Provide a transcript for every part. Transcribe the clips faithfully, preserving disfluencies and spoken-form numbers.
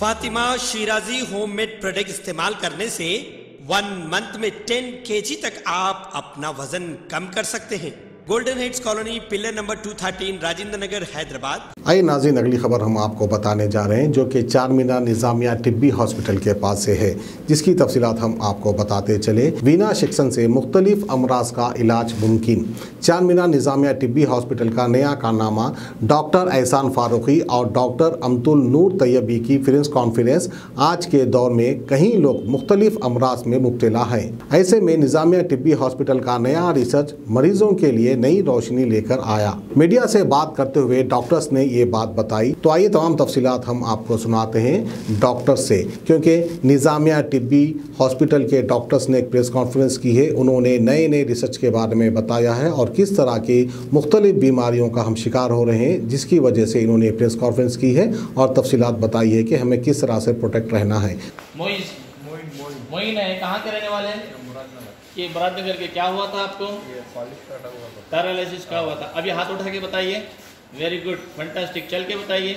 Fatima Shirazi homemade product इस्तेमाल करने से वन मंथ में टेन केजी तक आप अपना वजन कम कर सकते हैं। Golden heights colony, pillar number दो सौ तेरह, राजेंद्र नगर, हैदराबाद। आइए नाज़रीन, अगली खबर हम आपको बताने जा रहे हैं जो कि चार मीनार निज़ामिया तिब्बी हॉस्पिटल के पास से है, जिसकी तफसीलात हम आपको बताते चले। वीना शिक्सन से मुख्तलिफ अमराज का इलाज मुमकिन। चार मीनार निज़ामिया तिब्बी हॉस्पिटल का नया कारनामा डॉक्टर एहसान फारूकी और डॉक्टर अमतुल नूर तैयबी की प्रेस कॉन्फ्रेंस। आज के दौर में कई लोग मुख्तलिफ अमराज में मुब्तला हैं। ऐसे में निज़ामिया तिब्बी हॉस्पिटल का नया रिसर्च मरीजों के लिए नई रोशनी लेकर आया। मीडिया से बात करते हुए डॉक्टर्स ने ये बात बताई, तो आइए तमाम तफसीलात हम आपको सुनाते हैं डॉक्टर्स से, क्योंकि निज़ामिया तिब्बी हॉस्पिटल के डॉक्टर्स ने एक प्रेस कॉन्फ्रेंस की है। उन्होंने नए नए रिसर्च के बारे में बताया है और किस तरह की मुख्तलिफ बीमारियों का हम शिकार हो रहे हैं, जिसकी वजह से इन्होंने प्रेस कॉन्फ्रेंस की है और तफसीलात बताई है कि हमें किस तरह से प्रोटेक्ट रहना है। मोइन है, कहाँ के रहने वाले हैं? ये मुरादनगर के। क्या हुआ था आपको? पैरालिसिस का हुआ था। अभी हाथ उठा के बताइए। Very good, fantastic. चल के बताइए।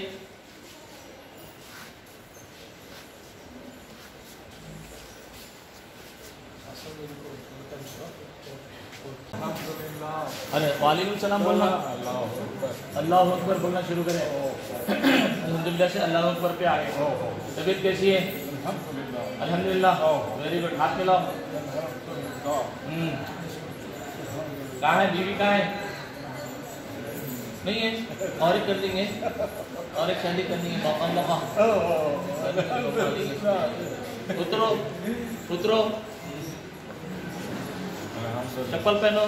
अरे वालेकुम सलाम बोलना, अल्लाह अकबर बोलना शुरू करें। अल्हम्दुलिल्लाह से अल्लाह अकबर पे आ गए। तबीयत कैसी है? अल्हम्दुलिल्लाह। वेरी गुड, हाथ मिलाओ। कहाँ है बीवी? कहाँ है? नहीं है? और एक कर देंगे, और एक शादी करनी है। मौका मौका उतरो उतरो, चप्पल पहनो।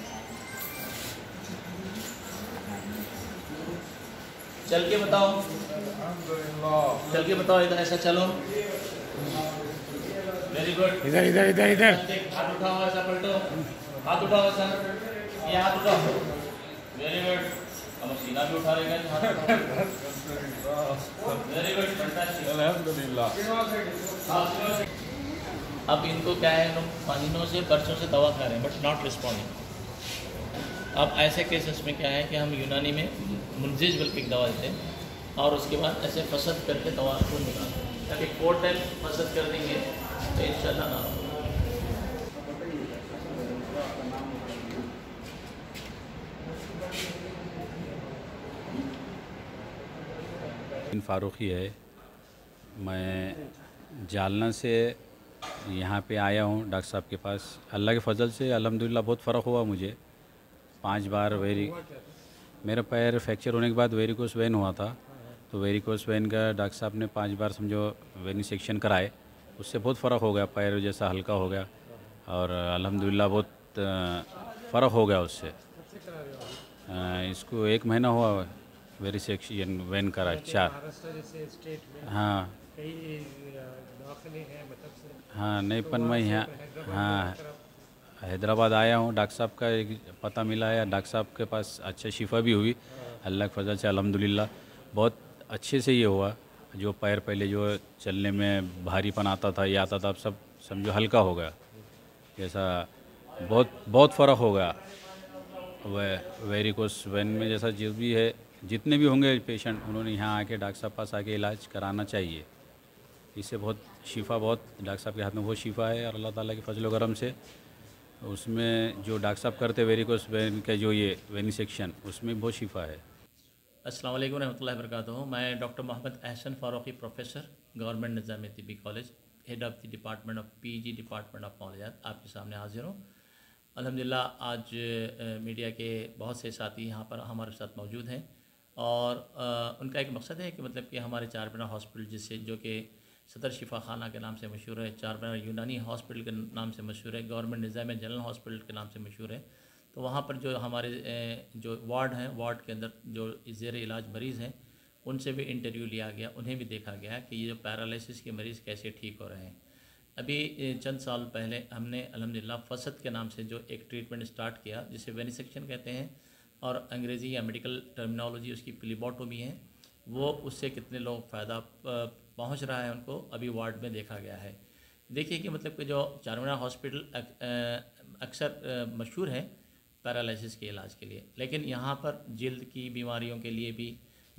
चल के बताओ, चल के बताओ। इधर ऐसा चलो। Very good. इधर इधर इधर इधर हाथ उठाओ, ऐसा पलटो। हाथ उठाओ, ऐसा। ये हाथ उठाओ। Very good. अब सीना भी उठा लेंगे। Very good, fantastic. अल्हम्दुलिल्लाह। अब इनको क्या है, महीनों से बरसों से दवा खा रहे हैं बट नॉट रिस्पॉन्डिंग। अब ऐसे केसेस में क्या है कि हम यूनानी में मुंजिज बल्कि दवा देते हैं और उसके बाद ऐसे फसद करके दवा को निकालते हैं, ताकि फोर टाइम फसद कर देंगे तो इंशाल्लाह ना हो। फारूकी है, मैं जालना से यहाँ पे आया हूँ डॉक्टर साहब के पास। अल्लाह के फजल से अल्हम्दुलिल्लाह बहुत फ़र्क हुआ मुझे। पांच बार वेरी मेरा पैर फ्रैक्चर होने के बाद वेरिकोस वेन हुआ था, तो वेरिकोस वेन का डॉक्टर साहब ने पांच बार समझो वेनी सेक्शन कराए, उससे बहुत फ़र्क हो गया। पैर जैसा हल्का हो गया और अल्हम्दुलिल्लाह बहुत फ़र्क हो गया उससे। इसको एक महीना हुआ वेरी सेक्शन वेन करा चार। हाँ हाँ नहीं पन मैं यहाँ हाँ हैदराबाद आया हूँ। डॉक्टर साहब का एक पता मिला है, डॉक्टर साहब के पास अच्छा शिफा भी हुई अल्लाह के फजल से अल्हम्दुलिल्लाह। बहुत अच्छे से ये हुआ। जो पैर पहले जो चलने में भारीपन आता था, ये आता था, अब सब समझो हल्का हो गया। जैसा बहुत बहुत फ़र्क हो गया। वह वेरिकोस वेन में जैसा जो भी है, जितने भी होंगे पेशेंट, उन्होंने यहाँ आके डॉक्टर साहब पास आके इलाज कराना चाहिए। इससे बहुत शिफा, बहुत डॉक्टर साहब के हाथ में बहुत शिफा है और अल्लाह ताला के फजल व करम से उसमें जो डॉक्टर साहब करते वेरिकोस वेन का जो ये वेनी सेक्शन, उसमें बहुत शिफा है। अस्सलाम वालेकुम रहमतुल्लाहि व बरकातुहू। मैं doctor Mohammad Ehsan Farooqui, professor, government Nizamia Tibbi college, head of the department of PG, department of मौलियात, आपके सामने हाजिर हूँ। अल्हम्दुलिल्लाह आज मीडिया के बहुत से साथी यहाँ पर हमारे साथ मौजूद हैं और आ, उनका एक मकसद है कि मतलब कि हमारे चार मीनार हॉस्पिटल, जिससे जो कि सदर शिफा खाना के नाम से मशहूर है, चार मीनार यूनानी हॉस्पिटल के नाम से मशहूर है, गवर्नमेंट निज़ामिया जनरल हॉस्पिटल के नाम से मशहूर है, तो वहाँ पर जो हमारे जो वार्ड हैं, वार्ड के अंदर जो ज़ेर इलाज मरीज़ हैं, उनसे भी इंटरव्यू लिया गया, उन्हें भी देखा गया कि ये जो पैरालिसिस के मरीज़ कैसे ठीक हो रहे हैं। अभी चंद साल पहले हमने अल्हम्दुलिल्लाह फसद के नाम से जो एक ट्रीटमेंट स्टार्ट किया, जिसे वेनिसेक्शन कहते हैं और अंग्रेज़ी या मेडिकल टर्मिनोलॉजी उसकी प्लीबोटोमी है, वो उससे कितने लोग फ़ायदा पहुंच रहा है उनको अभी वार्ड में देखा गया है। देखिए कि मतलब कि जो चार मीनार हॉस्पिटल अक्सर मशहूर है पैरालिसिस के इलाज के लिए, लेकिन यहाँ पर जल्द की बीमारियों के लिए भी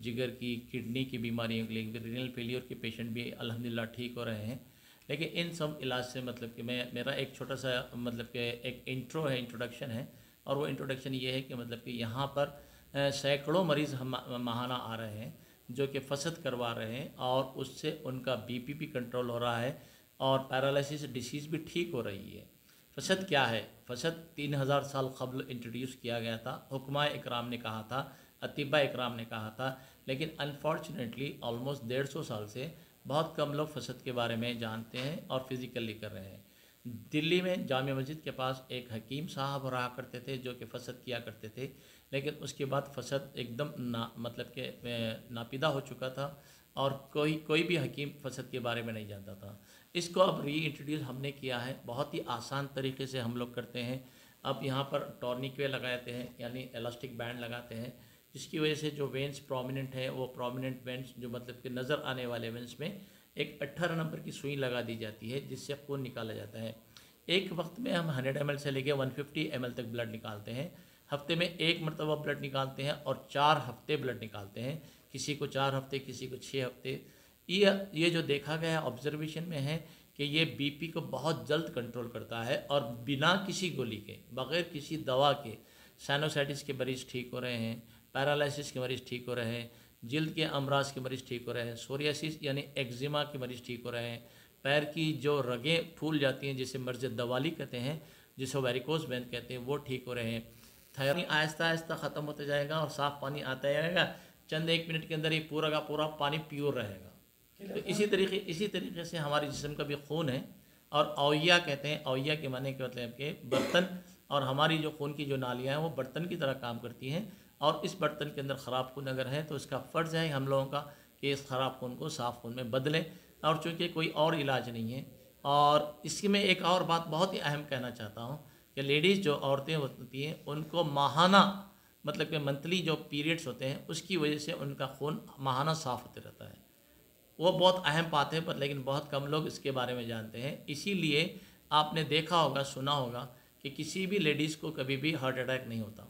जिगर की, किडनी की बीमारियों के लिए, रीनल फेलियर के पेशेंट भी अल्हम्दुलिल्लाह ठीक हो रहे हैं। लेकिन इन सब इलाज से मतलब कि मैं मेरा एक छोटा सा मतलब कि एक इंट्रो है, इंट्रोडक्शन है, और वो इंट्रोडक्शन ये है कि मतलब कि यहाँ पर सैकड़ों मरीज़ हम माहाना आ रहे हैं जो कि फसद करवा रहे हैं, और उससे उनका बीपी भी कंट्रोल हो रहा है और पैरालिसिस डिसीज़ भी ठीक हो रही है। फसद क्या है? फसद तीन हज़ार साल कबल इंट्रोड्यूस किया गया था, हुक्मा इकराम ने कहा था, अतिबा इकराम ने कहा था, लेकिन अनफॉर्चुनेटली ऑलमोस्ट डेढ़ सौ साल से बहुत कम लोग फसद के बारे में जानते हैं और फिज़िकली कर रहे हैं। दिल्ली में जामिया मस्जिद के पास एक हकीम साहब रहा करते थे जो कि फसद किया करते थे, लेकिन उसके बाद फसद एकदम ना मतलब के नापिदा हो चुका था और कोई कोई भी हकीम फसद के बारे में नहीं जानता था। इसको अब री इंट्रोड्यूस हमने किया है, बहुत ही आसान तरीके से हम लोग करते हैं। अब यहाँ पर टॉर्निक्वे लगाते हैं, यानी इलास्टिक बैंड लगाते हैं, जिसकी वजह से जो वेंस प्रोमिनेंट है वो प्रोमिनेंट वेंस जो मतलब कि नज़र आने वाले वेंस में एक अट्ठारह नंबर की सुई लगा दी जाती है जिससे खून निकाला जाता है। एक वक्त में हम हंड्रेड एम एल से लेकर वन फिफ्टी एम एल तक ब्लड निकालते हैं। हफ्ते में एक मरतबा ब्लड निकालते हैं और चार हफ्ते ब्लड निकालते हैं, किसी को चार हफ्ते, किसी को छः हफ्ते। ये ये जो देखा गया ऑब्जर्वेशन में है कि ये बीपी को बहुत जल्द कंट्रोल करता है और बिना किसी गोली के, बग़ैर किसी दवा के साइनोसाइटिस के मरीज़ ठीक हो रहे हैं, पैरालिसिस के मरीज़ ठीक हो रहे हैं, जिल्द के अमराज के मरीज़ ठीक हो रहे हैं, सोरियासिस यानी एक्जिमा के मरीज़ ठीक हो रहे हैं, पैर की जो रगें फूल जाती हैं जिसे मर्ज दवाली कहते हैं, जिसे वेरिकोज वेन कहते हैं, वो ठीक हो रहे हैं। थायराइड आहिस्ता आहिस्ता ख़त्म होता जाएगा और साफ़ पानी आता जाएगा, चंद एक मिनट के अंदर ही पूरा का पूरा पानी प्योर रहेगा। तो इसी तरीके इसी तरीके से हमारे जिस्म का भी खून है, और अवैया कहते हैं, अवैया के माने के मतलब के बर्तन, और हमारी जो खून की जो नालियाँ हैं वो बर्तन की तरह काम करती हैं, और इस बर्तन के अंदर ख़राब खून अगर है तो इसका फ़र्ज़ है हम लोगों का कि इस ख़राब खून को साफ़ खून में बदलें, और चूँकि कोई और इलाज नहीं है। और इसमें एक और बात बहुत ही अहम कहना चाहता हूँ कि लेडीज़ जो औरतें होती हैं उनको माहाना मतलब कि मंथली जो पीरियड्स होते हैं उसकी वजह से उनका खून माहाना साफ़ होते रहता है। वो बहुत अहम बात है, पर लेकिन बहुत कम लोग इसके बारे में जानते हैं। इसीलिए आपने देखा होगा, सुना होगा कि किसी भी लेडीज़ को कभी भी हार्ट अटैक नहीं होता।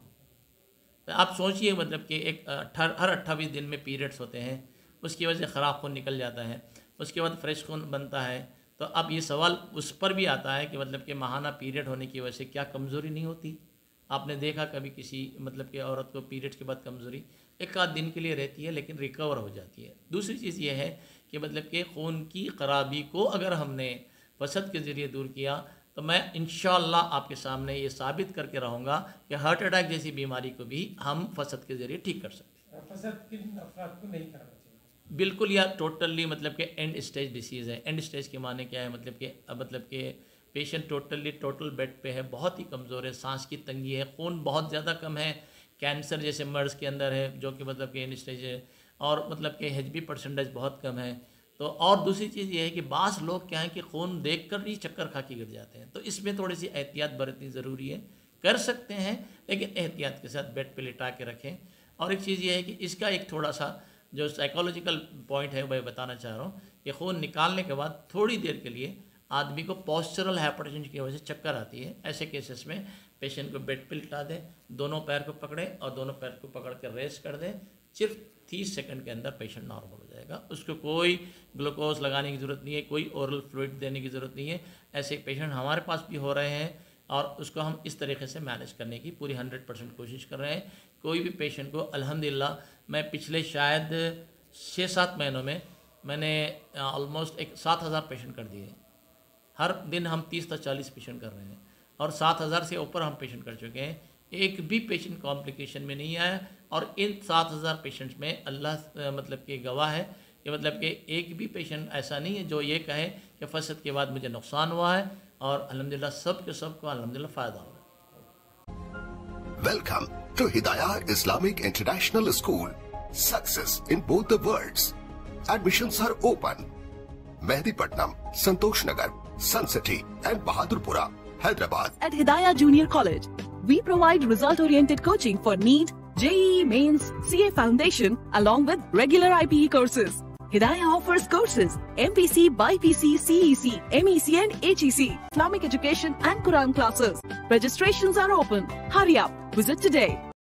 तो आप सोचिए मतलब कि एक हर अट्ठाईस दिन में पीरियड्स होते हैं, उसकी वजह से ख़राब खून निकल जाता है, उसके बाद फ्रेश खून बनता है। तो अब ये सवाल उस पर भी आता है कि मतलब कि माहाना पीरियड होने की वजह से क्या कमज़ोरी नहीं होती? आपने देखा कभी किसी मतलब कि औरत को पीरियड के बाद कमज़ोरी एक आध दिन के लिए रहती है लेकिन रिकवर हो जाती है। दूसरी चीज़ ये है कि मतलब कि खून की खराबी को अगर हमने फसद के ज़रिए दूर किया तो मैं इंशाअल्लाह आपके सामने ये साबित करके रहूँगा कि हार्ट अटैक जैसी बीमारी को भी हम फसद के ज़रिए ठीक कर सकते हैं। फसद किन अफराद को नहीं करना चाहिए? बिल्कुल, या टोटली मतलब कि एंड स्टेज डिसीज़ है। एंड स्टेज के माने क्या है? मतलब कि मतलब कि पेशेंट टोटली टोटल बेड पे है, बहुत ही कमज़ोर है, सांस की तंगी है, खून बहुत ज़्यादा कम है, कैंसर जैसे मर्ज़ के अंदर है जो कि मतलब कि एंड स्टेज है, और मतलब कि एच बी परसेंटेज बहुत कम है। तो और दूसरी चीज़ ये है कि बाज़ लोग क्या है कि खून देख कर ही चक्कर खा के गिर जाते हैं। तो इसमें थोड़ी सी एहतियात बरतनी ज़रूरी है। कर सकते हैं लेकिन एहतियात के साथ बेड पे लिटा के रखें। और एक चीज़ ये है कि इसका एक थोड़ा सा जो साइकोलॉजिकल पॉइंट है वह बताना चाह रहा हूँ कि खून निकालने के बाद थोड़ी देर के लिए आदमी को पोस्चरल हाइपरटेंशन की वजह से चक्कर आती है। ऐसे केसेस में पेशेंट को बेड पे लिटा दें, दोनों पैर को पकड़ें और दोनों पैर को पकड़ कर रेस्ट कर दें। सिर्फ तीस सेकंड के अंदर पेशेंट नॉर्मल हो जाएगा। उसको कोई ग्लूकोज लगाने की ज़रूरत नहीं है, कोई ओरल फ्लूइड देने की ज़रूरत नहीं है। ऐसे पेशेंट हमारे पास भी हो रहे हैं और उसको हम इस तरीके से मैनेज करने की पूरी हंड्रेड परसेंट कोशिश कर रहे हैं। कोई भी पेशेंट को अल्हम्दुलिल्लाह मैं पिछले शायद छः सात महीनों में मैंने ऑलमोस्ट एक सात हज़ार पेशेंट कर दिए। हर दिन हम तीस से चालीस पेशेंट कर रहे हैं और सात हज़ार से ऊपर हम पेशेंट कर चुके हैं। एक भी पेशेंट कॉम्प्लिकेशन में नहीं आया और इन सात हज़ार पेशेंट्स में अल्लाह मतलब कि गवाह है कि मतलब कि एक भी पेशेंट ऐसा नहीं है जो ये कहे कि फसद के बाद मुझे नुकसान हुआ है, और अल्हम्दुलिल्लाह सब के सब को अल्हम्दुलिल्लाह फ़ायदा हुआ है। Welcome to Hidayah Islamic International School. Success in both the worlds. Admissions are open. Mehdipatnam, Santosh Nagar, Sun City and Bahadurpura, Hyderabad. At Hidayah Junior College, we provide result-oriented coaching for NEET, J E E Mains, C A Foundation, along with regular I P E courses. Hidayah offers courses M P C, B I P C, C E C, M E C and H E C, Islamic education and Quran classes. Registrations are open. Hurry up. Visit today.